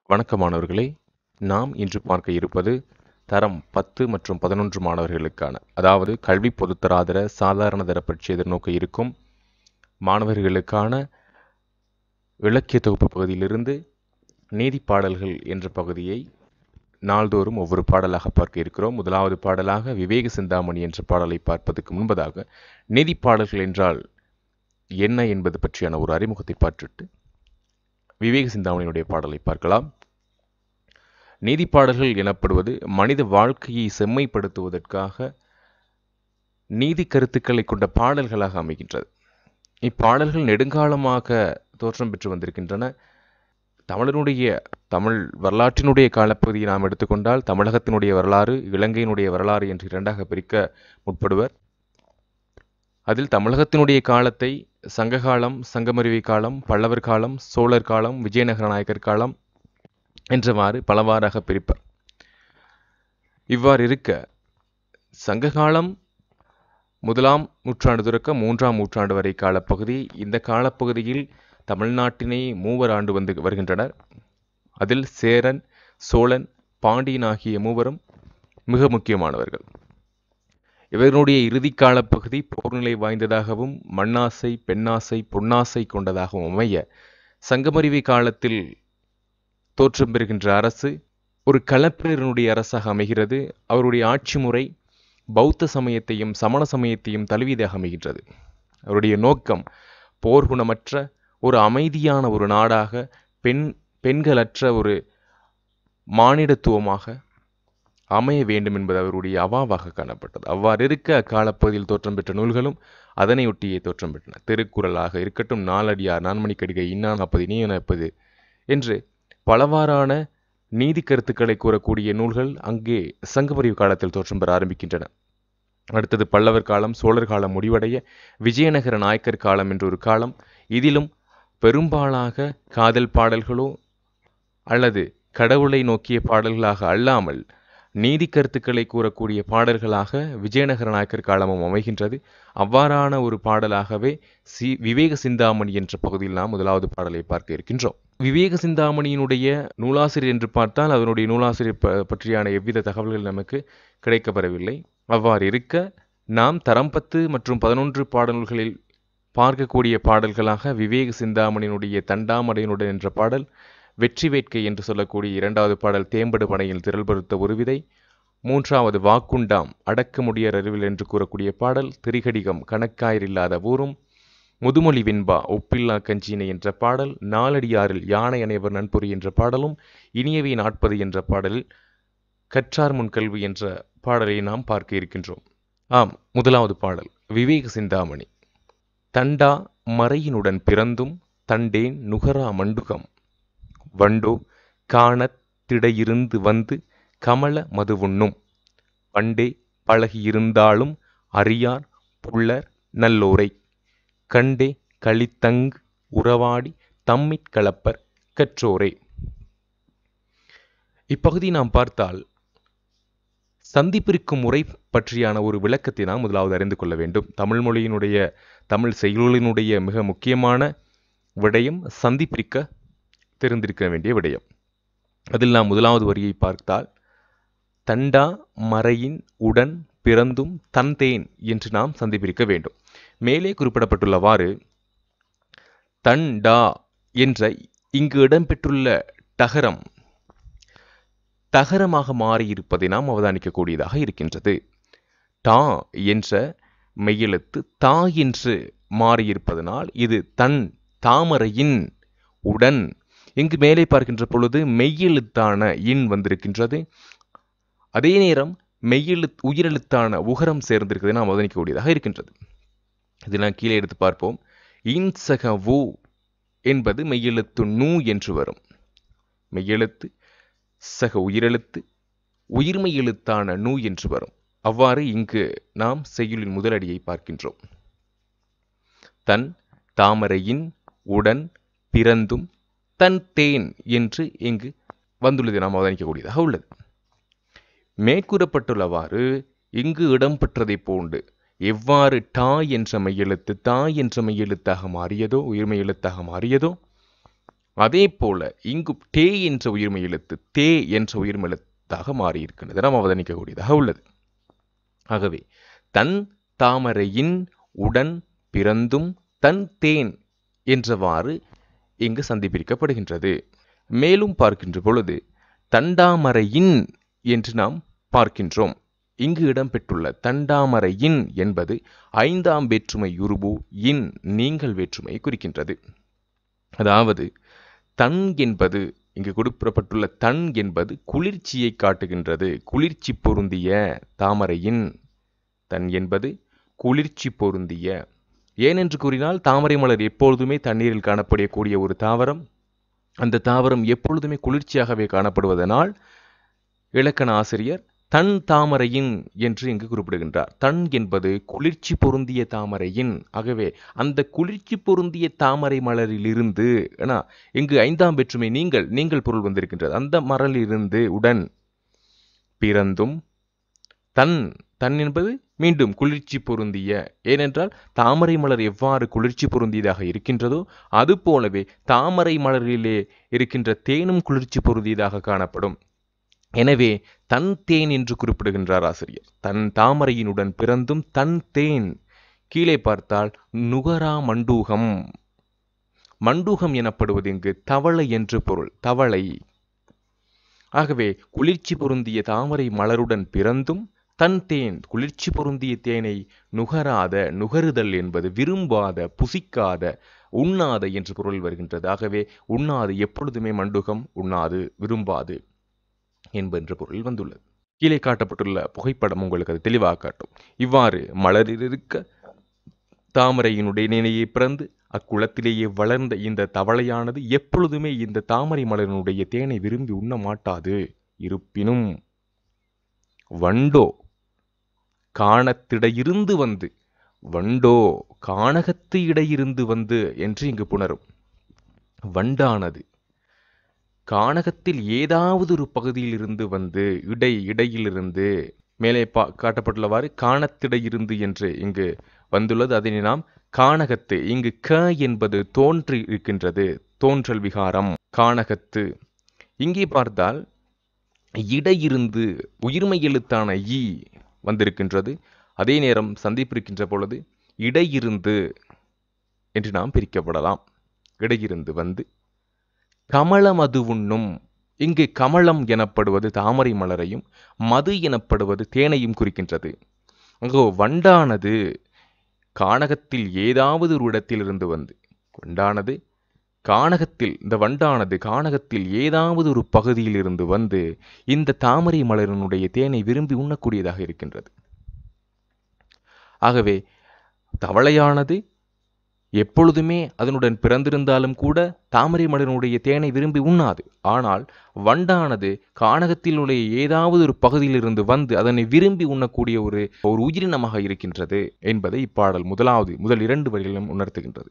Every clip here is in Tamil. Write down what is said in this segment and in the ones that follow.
வணக்கம் மாணவர்களே, நாம் இன்று பார்க்க இருப்பது தரம் 10 மற்றும் 11 மாணவர்களுக்கான, அதாவது கல்வி பொதுத்தராதர சாதாரண தர பரீட்சை எதிர்நோக்க இருக்கும் மாணவர்களுக்கான இலக்கிய தொகுப்பு பகுதியிலிருந்து நீதி பாடல்கள் என்ற பகுதியை நாள்தோறும் ஒவ்வொரு பாடலாக பார்க்க இருக்கிறோம். முதலாவது பாடலாக விவேக சிந்தாமணி என்ற பாடலை பார்ப்பதற்கு முன்பதாக நீதி பாடல்கள் என்றால் என்ன என்பது பற்றியான ஒரு அறிமுகத்தை பார்த்துட்டு விவேக சிந்தாமணியினுடைய பாடலை பார்க்கலாம். நீதிப்பாடல்கள் எனப்படுவது மனித வாழ்க்கையை செம்மைப்படுத்துவதற்காக நீதி கருத்துக்களை கொண்ட பாடல்களாக அமைகின்றது. இப்பாடல்கள் நெடுங்காலமாக தோற்றம் பெற்று வந்திருக்கின்றன. தமிழ் வரலாற்றினுடைய காலப்பகுதியை நாம் எடுத்துக்கொண்டால் தமிழகத்தினுடைய வரலாறு, இலங்கையினுடைய வரலாறு என்று இரண்டாக பிரிக்க முற்படுவர். அதில் தமிழகத்தினுடைய காலத்தை சங்ககாலம், சங்கமருவி காலம், பல்லவர் காலம், சோழர் காலம், விஜயநகர நாயக்கர் காலம் என்றவாறு பலவாறாக பிரிப்பர். இவ்வாறு இருக்க சங்ககாலம் 1ஆம் நூற்றாண்டு தொடக்க 3ஆம் நூற்றாண்டு வரை காலப்பகுதி. இந்த காலப்பகுதியில் தமிழ்நாட்டினை மூவர் ஆண்டு வருகின்றனர். அதில் சேரன், சோழன், பாண்டியன் ஆகிய மூவரும் மிக முக்கியமானவர்கள். இவர்களுடைய இறுதி காலப்பகுதி போர்நிலை வாய்ந்ததாகவும் மண்ணாசை, பெண்ணாசை, பொன்னாசை கொண்டதாகவும் அமைய சங்கமருவி காலத்தில் தோற்றம் பெறுகின்ற அரசு ஒரு களப்பிரனுடைய அரசாக அமைகிறது. அவருடைய ஆட்சி முறை பௌத்த சமயத்தையும் சமண சமயத்தையும் தழுவியதாக அமைகின்றது. அவருடைய நோக்கம் போர்க்குணமற்ற ஒரு அமைதியான ஒரு நாடாக, பெண்களற்ற ஒரு மானிடத்துவமாக அமைய வேண்டும் என்பது அவருடைய அவாவாக காணப்பட்டது. அவ்வாறு இருக்க அக்காலப்பகுதியில் தோற்றம் பெற்ற நூல்களும் அதனையொட்டியே தோற்றம் பெற்றன. திருக்குறளாக இருக்கட்டும், நாலடியார், நான்மணிக்கடிகை, இன்னா 40 நீ 40 என்று பலவாறான நீதி கருத்துக்களை கூறக்கூடிய நூல்கள் அங்கே சங்கமருவி காலத்தில் தோற்றம் பெற ஆரம்பிக்கின்றன. அடுத்தது பல்லவர் காலம், சோழர் காலம் முடிவடைய விஜயநகர நாயக்கர் காலம் என்ற ஒரு காலம். இதிலும் பெரும்பாலாக காதல் பாடல்களோ அல்லது கடவுளை நோக்கிய பாடல்களாக அல்லாமல் நீதி கருத்துக்களை கூறக்கூடிய பாடல்களாக விஜயநகர நாயக்கர் காலமும் அமைகின்றது. அவ்வாறான ஒரு பாடலாகவே விவேக சிந்தாமணி என்ற பகுதியில் நாம் முதலாவது பாடலை பார்க்க இருக்கின்றோம். விவேக சிந்தாமணியினுடைய நூலாசிரியர் என்று பார்த்தால் அதனுடைய நூலாசிரியர் பற்றியான எவ்வித தகவல்கள் நமக்கு கிடைக்கப்பெறவில்லை. அவ்வாறு இருக்க நாம் தரம் 10 மற்றும் 11 பாடல்களில் பார்க்கக்கூடிய பாடல்களாக விவேக சிந்தாமணியினுடைய தண்டாமடையினுடன் என்ற பாடல், வெற்றி வேட்கை என்று சொல்லக்கூடிய 2வது பாடல் தேம்படு பனையில் திரள்படுத்த ஒரு விதை, 3வது வாக்குண்டாம் அடக்கமுடியர் அறிவில் என்று கூறக்கூடிய பாடல், திரிகடிகம் கணக்காயர் இல்லாத ஊரும், முதுமொழி வெண்பா ஒப்பில்லா கஞ்சினை என்ற பாடல், நாலடியாரில் யானை அனைவர் நன்பொறி என்ற பாடலும், இனியவை 40 என்ற பாடலில் கற்றார் முன் கல்வி என்ற பாடலை நாம் பார்க்க இருக்கின்றோம். ஆம், முதலாவது பாடல் விவேக சிந்தாமணி. தண்டா மறையினுடன் பிறந்தும் தண்டேன் நுகரா மண்டுகம் வண்டோ காணத் திடையிருந்து வந்து கமல மதுவுண்ணும் பண்டே பழகியிருந்தாலும் அறியார் புல்லர் நல்லோரை கண்டே களித்தங்கு உறவாடி தம்மிற் கலப்பர் கற்றோரே. இப்பகுதி நாம் பார்த்தால் சந்திப்பிற்கும் முறை பற்றியான ஒரு விளக்கத்தை நாம் முதலாவது அறிந்து கொள்ள வேண்டும். தமிழ் மொழியினுடைய, தமிழ் செய்யுளினுடைய மிக முக்கியமான விடயம் சந்திப்பிற்க தெரிந்திருக்க வேண்டிய விடயம். அதில் நாம் முதலாவது வரியை பார்த்தால் தண்டா மறையின் உடன் பிறந்தும் தந்தேன் என்று நாம் சந்திப்பிருக்க வேண்டும். மேலே குறிப்பிடப்பட்டுள்ளவாறு தண்டா என்ற இங்கு இடம்பெற்றுள்ள டகரம் தகரமாக மாறியிருப்பதை நாம் அவதானிக்கக்கூடியதாக இருக்கின்றது. டா என்ற மெய்யெழுத்து தா என்று மாறியிருப்பதனால் இது தன் தாமரையின் உடன். இங்கு மேலே பார்க்கின்ற பொழுது மெய்யெழுத்தான இன் வந்திருக்கின்றது. அதே நேரம் உயிரெழுத்தான உகரம் சேர்ந்திருக்கிறதை நாம் அவதானிக்கக்கூடியதாக இருக்கின்றது. இதை நான் கீழே எடுத்து பார்ப்போம். இன் சக வு என்பது மெய்யெழுத்து நூ என்று வரும். மெய்யெழுத்து சக உயிரெழுத்து, உயிர்மை எழுத்தான நூ என்று வரும். அவ்வாறு இங்கு நாம் செய்யுளின் முதலடியை பார்க்கின்றோம். தன் தாமரையின் உடன் பிறந்தும் தன் தேன் என்று இங்கு வந்துள்ளதை நாம் அவதானிக்கக்கூடியதாக உள்ளது. மேற்கூறப்பட்டுள்ளவாறு இங்கு இடம்பெற்றதை போன்று எவ்வாறு டா என்ற மெய்யெழுத்து தா என்ற மெய்யெழுத்தாக மாறியதோ, உயிர்மை எழுத்தாக மாறியதோ, அதே போல இங்கு டே என்ற உயிர்மெய் எழுத்து தே என்ற உயிர்மெய் எழுத்தாக மாறியிருக்கின்றது. நாம் அவதானிக்கக்கூடியதாக உள்ளது. ஆகவே தன் தாமரையின் உடன் பிறந்தும் தன் தேன் என்றவாறு இங்கு சந்தி பிரிக்கப்படுகின்றது. மேலும் பார்க்கின்ற பொழுது தண்டாமரையின் என்று நாம் பார்க்கின்றோம். இங்கு இடம்பெற்றுள்ள தண்டாமரையின் என்பது 5ஆம் வேற்றுமை உருபு இன் நீங்கள் வேற்றுமை குறிக்கின்றது. அதாவது தன் என்பது இங்கு கொடுக்கப்பட்டுள்ள தன் என்பது குளிர்ச்சியை காட்டுகின்றது. குளிர்ச்சி பொருந்திய தாமரையின் தன் என்பது குளிர்ச்சி பொருந்திய. ஏனென்று கூறினால் தாமரை மலர் எப்பொழுதுமே தண்ணீரில் காணப்படக்கூடிய ஒரு தாவரம். அந்த தாவரம் எப்பொழுதுமே குளிர்ச்சியாகவே காணப்படுவதனால் இலக்கண ஆசிரியர் தன் தாமரையின் என்று இங்கு குறிப்பிடுகின்றார். தன் என்பது குளிர்ச்சி பொருந்திய தாமரையின். ஆகவே அந்த குளிர்ச்சி பொருந்திய தாமரை மலரிலிருந்து இங்கு 5ஆம் வேற்றுமை நீங்கள் பொருள் வந்திருக்கின்றது. அந்த மலரிலிருந்து உடன் பிறந்தும் தன் என்பது மீண்டும் குளிர்ச்சி பொருந்திய. ஏனென்றால் தாமரை மலர் எவ்வாறு குளிர்ச்சி பொருந்தியதாக இருக்கின்றதோ அதுபோலவே தாமரை மலரிலே இருக்கின்ற தேனும் குளிர்ச்சி பொருந்தியதாக காணப்படும். எனவே தன் தேன் என்று குறிப்பிடுகின்றார் ஆசிரியர். தன் தாமரையினுடன் பிறந்தும் தன் தேன். கீழே பார்த்தால் நுகரா மண்டூகம். மண்டூகம் எனப்படுவது இங்கு தவளை என்று பொருள். தவளை. ஆகவே குளிர்ச்சி பொருந்திய தாமரை மலருடன் பிறந்தும் தன் தேன் குளிர்ச்சி பொருந்திய தேனை நுகராத, நுகருதல் என்பது விரும்பாத, புசிக்காத, உண்ணாத என்று பொருள் வருகின்றது. ஆகவே உண்ணாது எப்பொழுதுமே மண்டூகம் உண்ணாது, விரும்பாது என்பென்ற பொருள் வந்துள்ளது. கீழே காட்டப்பட்டுள்ள புகைப்படம் உங்களுக்கு அது தெளிவாக காட்டும். இவ்வாறு மலரிலிருக்க தாமரையினுடைய நினையை பிறந்து அக்குளத்திலேயே வளர்ந்த இந்த தவளையானது எப்பொழுதுமே இந்த தாமரை மலரினுடைய தேனை விரும்பி உண்ண மாட்டாது. இருப்பினும் வண்டோ காணத்திடையிருந்து வந்து, வண்டோ காணகத்து இடையிருந்து வந்து என்று இங்கு புணரும். வண்டானது காணகத்தில் ஏதாவது ஒரு பகுதியில் இருந்து வந்து, இடையிலிருந்து மேலே காட்டப்பட்டுள்ளவாறு காணத்திடையிருந்து என்று இங்கு வந்துள்ளது. அதனை நாம் காணகத்து. இங்கு க என்பது தோன்றி இருக்கின்றது. தோன்றல் விகாரம் காணகத்து. இங்கே பார்த்தால் இடையிருந்து உயிர்மெய் எழுத்தான ஈ வந்திருக்கின்றது. அதே நேரம் சந்திப்பிருக்கின்ற பொழுது இடையிருந்து என்று நாம் பிரிக்கப்படலாம். இடையிருந்து வந்து கமலம் அது உண்ணும். இங்கு கமலம் எனப்படுவது தாமரை மலரையும் மது எனப்படுவது தேனையும் குறிக்கின்றது. அங்கோ வண்டானது காணகத்தில் ஏதாவது ஒரு இடத்திலிருந்து வந்து, வண்டானது காணகத்தில், இந்த வண்டானது காணகத்தில் ஏதாவது ஒரு பகுதியில் இருந்து வந்து இந்த தாமரை மலரினுடைய தேனை விரும்பி உண்ணக்கூடியதாக இருக்கின்றது. ஆகவே தவளையானது எப்பொழுதுமே அதனுடன் பிறந்திருந்தாலும் கூட தாமரை மலரினுடைய தேனை விரும்பி உண்ணாது. ஆனால் வண்டானது காணகத்தில் உள்ள ஏதாவது ஒரு பகுதியிலிருந்து வந்து அதனை விரும்பி உண்ணக்கூடிய ஒரு உயிரினமாக இருக்கின்றது என்பதை இப்பாடல் முதல் 2 வரிகளிலும் உணர்த்துகின்றது.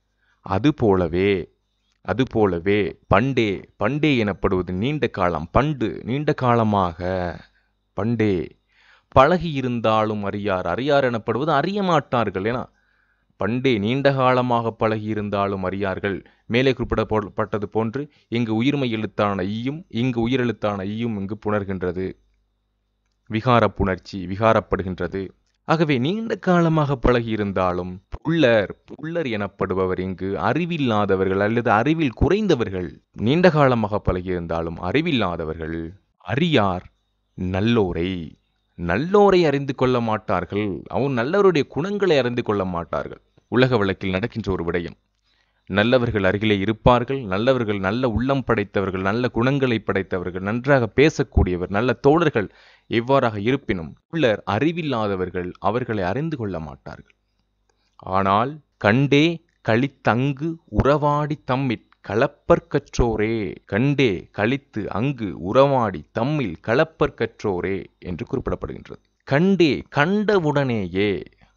அதுபோலவே பண்டே எனப்படுவது நீண்ட காலம். நீண்ட காலமாக பண்டே பழகி இருந்தாலும் அறியார் எனப்படுவது அறிய மாட்டார்கள். என பண்டே நீண்ட காலமாக பழகி இருந்தாலும் அறியார்கள். மேலே குறிப்பிடப்பட்டது போன்று இங்கு உயிர்மெய் எழுத்தான ஈயும் இங்கு உயிரெழுத்தான ஈயும் இங்கு புணர்கின்றது. விகார புணர்ச்சி விகாரப்படுகின்றது. ஆகவே நீண்ட காலமாக பழகியிருந்தாலும் புல்லர் எனப்படுபவர் இங்கு அறிவில்லாதவர்கள் அல்லது அறிவில் குறைந்தவர்கள். நீண்ட காலமாக பழகியிருந்தாலும் அறிவில்லாதவர்கள். அறியார் நல்லோரை அறிந்து கொள்ள மாட்டார்கள். அவங்க நல்லவருடைய குணங்களை அறிந்து கொள்ள மாட்டார்கள். உலக வழக்கில் நடக்கின்ற ஒரு விடயம். நல்லவர்கள் அருகிலே இருப்பார்கள். நல்லவர்கள் நல்ல உள்ளம் படைத்தவர்கள், நல்ல குணங்களை படைத்தவர்கள், நன்றாக பேசக்கூடியவர், நல்ல தோழர்கள் எவ்வாறாக இருப்பினும் புல்லர் அறிவில்லாதவர்கள் அவர்களை அறிந்து கொள்ள மாட்டார்கள். ஆனால் கண்டே கழித்தங்கு உறவாடி தம்மில் களப்பற் கற்றோரே. கண்டே கழித்து அங்கு உறவாடி தம்மில் களப்பற் கற்றோரே என்று குறிப்பிடப்படுகின்றது. கண்டே கண்டவுடனேயே.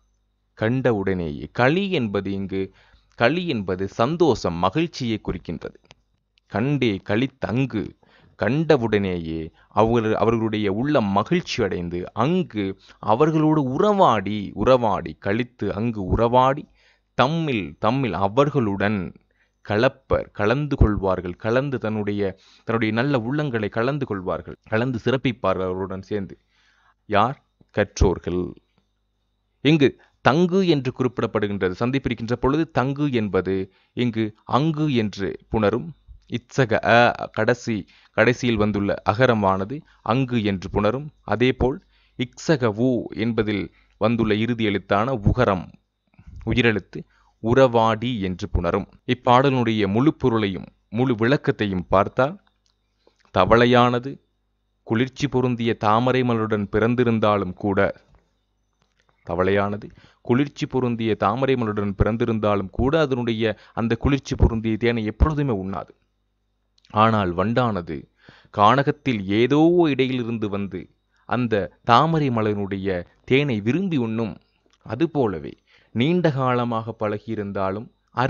களி என்பது சந்தோஷம், மகிழ்ச்சியை குறிக்கின்றது. கண்டே கழித்தங்கு கண்டவுடனேயே அவர்களுடைய உள்ளம் மகிழ்ச்சி அடைந்து அங்கு அவர்களோடு உறவாடி கழித்து அங்கு உறவாடி தம்மில் அவர்களுடன் கலப்பர், கலந்து கொள்வார்கள், கலந்து தன்னுடைய நல்ல உள்ளங்களை கலந்து கொள்வார்கள், கலந்து சிறப்பிப்பார்கள் அவர்களுடன் சேர்ந்து. யார்? கற்றோர்கள். இங்கு தங்கு என்று குறிப்பிடப்படுகின்றது. சந்திப்பிருக்கின்ற பொழுது தங்கு என்பது இங்கு அங்கு என்று புணரும். இச்சக கடைசியில் வந்துள்ள அகரமானது அங்கு என்று புணரும். அதேபோல் இக்ஸக உ என்பதில் வந்துள்ள இறுதி எழுத்தான உகரம் உயிரெழுத்து உறவாடி என்று புணரும். இப்பாடலுடைய முழு பொருளையும் முழு விளக்கத்தையும் பார்த்தால், தவளையானது குளிர்ச்சி பொருந்திய தாமரை மலருடன் பிறந்திருந்தாலும் கூட அதனுடைய அந்த குளிர்ச்சி பொருந்திய தேனை எப்பொழுதுமே உண்ணாது. ஆனால் வண்டானது கானகத்தில் ஏதோ இடையிலிருந்து வந்து அந்த தாமரை மலரினுடைய தேனை விரும்பி உண்ணும். அதுபோலவே நீண்ட காலமாக பழகியிருந்தாலும்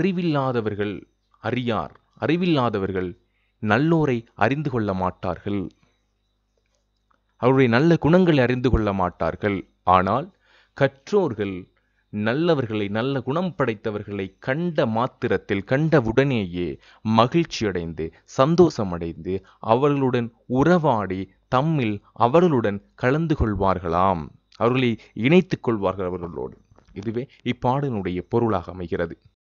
அறிவில்லாதவர்கள் நல்லோரை அறிந்து கொள்ள மாட்டார்கள், அவருடைய நல்ல குணங்களை அறிந்து கொள்ள மாட்டார்கள். ஆனால் கற்றோர்கள் நல்லவர்களை, நல்ல குணம் படைத்தவர்களை கண்ட மாத்திரத்தில், கண்டவுடனேயே மகிழ்ச்சியடைந்து சந்தோஷமடைந்து அவர்களுடன் உறவாடி தம்மில் அவர்களுடன் கலந்து கொள்வார்களாம், அவர்களை இணைத்துக் கொள்வார்கள் அவர்களோடு. இதுவே இப்பாடலினுடைய பொருளாக அமைகிறது.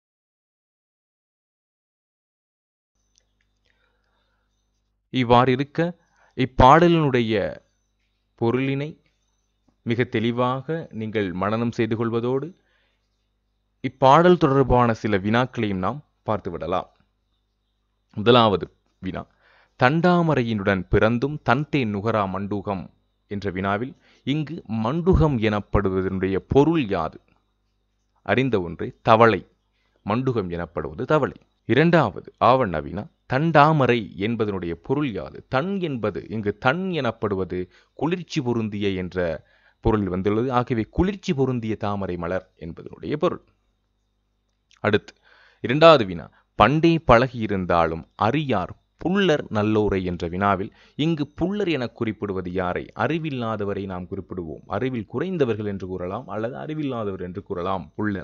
இவ்வாறு இருக்க இப்பாடலினுடைய பொருளினை மிக தெளிவாக நீங்கள் மனனம் செய்து கொள்வதோடு இப்பாடல் தொடர்பான சில வினாக்களையும் நாம் பார்த்துவிடலாம். முதலாவது வினா, தண்டாமரையினுடன் பிறந்தும் தன்தேன் நுகரா மண்டூகம் என்ற வினாவில் இங்கு மண்டுகம் எனப்படுவதனுடைய பொருள் யாது? அறிந்த ஒன்றே, தவளை. மண்டுகம் எனப்படுவது தவளை. இரண்டாவது ஆவண வினா, தண்டாமரை என்பதனுடைய பொருள் யாது? தன் என்பது இங்கு தன் எனப்படுவது குளிர்ச்சி பொருந்திய என்ற பொருள் வந்துள்ளது. ஆகவே குளிர்ச்சி பொருந்திய தாமரை மலர் என்பதனுடைய பொருள். அடுத்து இரண்டாவது வினா, பண்டே பழகியிருந்தாலும் அறியார் புல்லர் நல்லோரை என்ற வினாவில் இங்கு புல்லர் என குறிப்பிடுவது யாரை? அறிவில்லாதவரை நாம் குறிப்பிடுவோம். அறிவில் குறைந்தவர்கள் என்று கூறலாம், அல்லது அறிவில்லாதவர் என்று கூறலாம். புல்லர்.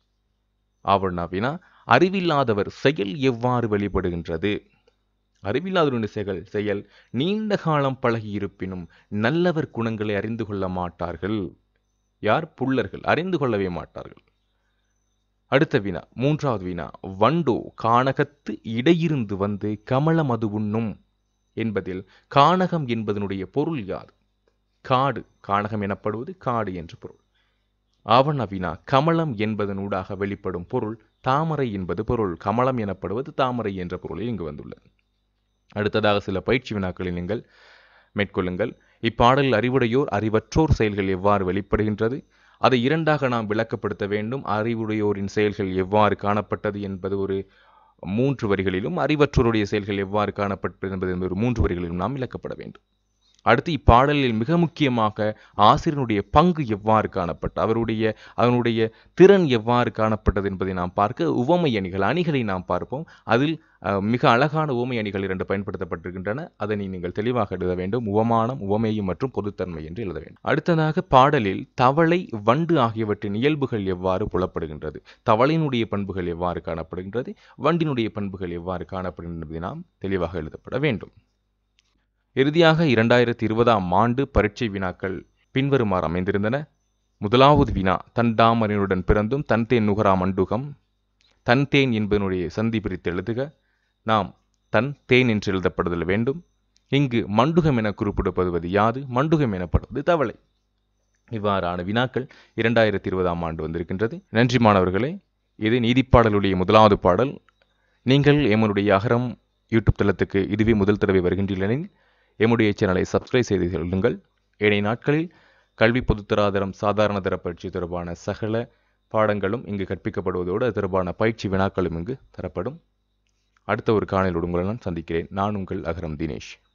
ஆவண வினா, அறிவில்லாதவர் செயல் எவ்வாறு வெளிப்படுகின்றது? அறிவில்லாதவருடைய செயல் நீண்ட காலம் பழகியிருப்பினும் நல்லவர் குணங்களை அறிந்து கொள்ள மாட்டார்கள். யார்? புல்லர்கள். அறிந்து கொள்ளவே மாட்டார்கள். அடுத்த வினா, மூன்றாவது வினா, வண்டோ கானகத்து இடையிருந்து வந்து கமலம் அது உண்ணும் என்பதில் கானகம் என்பதனுடைய பொருள் யாது? காடு. கானகம் எனப்படுவது காடு என்று பொருள். ஆவண வினா, கமலம் என்பதனூடாக வெளிப்படும் பொருள் தாமரை என்பது பொருள். கமலம் எனப்படுவது தாமரை என்ற பொருளில் இங்கு வந்துள்ளது. அடுத்ததாக சில பயிற்சி வினாக்களை நீங்கள் மேற்கொள்ளுங்கள். இப்பாடலில் அறிவுடையோர் அறிவற்றோர் செயல்கள் எவ்வாறு வெளிப்படுகின்றது? அதை இரண்டாக நாம் விளக்கப்படுத்த வேண்டும். அறிவுடையோரின் செயல்கள் எவ்வாறு காணப்பட்டது என்பது ஒரு 3 வரிகளிலும், அறிவற்றோருடைய செயல்கள் எவ்வாறு காணப்பட்டது என்பது ஒரு 3 வரிகளிலும் நாம் விளக்கப்பட வேண்டும். அடுத்து இப்பாடலில் மிக முக்கியமாக ஆசிரியனுடைய பங்கு எவ்வாறு காணப்பட்டது, அவனுடைய திறன் எவ்வாறு காணப்பட்டது என்பதை நாம் பார்க்க உவமை அணிகளை நாம் பார்ப்போம். அதில் மிக அழகான உவமை அணிகள் 2 பயன்படுத்தப்பட்டிருக்கின்றன. அதனை நீங்கள் தெளிவாக எழுத வேண்டும். உவமானம், உவமேயம் மற்றும் பொதுத்தன்மை என்று எழுத வேண்டும். அடுத்ததாக பாடலில் தவளை, வண்டு ஆகியவற்றின் இயல்புகள் எவ்வாறு புலப்படுகின்றது, தவளையினுடைய பண்புகள் எவ்வாறு காணப்படுகின்றது, வண்டினுடைய பண்புகள் எவ்வாறு காணப்படுகின்றது என்பதை நாம் தெளிவாக எழுதப்பட வேண்டும். இறுதியாக 2020ஆம் ஆண்டு பரீட்சை வினாக்கள் பின்வருமாறு அமைந்திருந்தன. முதலாவது வினா, தண்டாமரையுடன் பிறந்தும் தன்தேன் நுகரா மண்டுகம். தன்தேன் என்பதனுடைய சந்தி பிரித்து எழுதுக. நாம் தன் தேன் என்று எழுதப்படுதல் வேண்டும். இங்கு மண்டுகம் என குறிப்பிடப்படுவது யாது? மண்டுகம் எனப்படுவது தவளை. இவ்வாறான வினாக்கள் 2020ஆம் ஆண்டு வந்திருக்கின்றது. நன்றி மாணவர்களே. இது நீதிப்பாடலுடைய முதலாவது பாடல். நீங்கள் எம்முடைய அகரம் யூடியூப் தளத்துக்கு இதுவே முதல் தடவை வருகின்றீர்கள். எம்முடைய சேனலை சப்ஸ்கிரைப் செய்து கொள்ளுங்கள். ஏனைய நாட்களில் கல்வி பொதுத்தராதரம் சாதாரண தர பயிற்சி தொடர்பான சகல பாடங்களும் இங்கு கற்பிக்கப்படுவதோடு அது தொடர்பான பயிற்சி வினாக்களும் இங்கு தரப்படும். அடுத்த ஒரு காணொளியோடு உங்களை நான் சந்திக்கிறேன். நான் உங்கள் அகரம் தினேஷ்.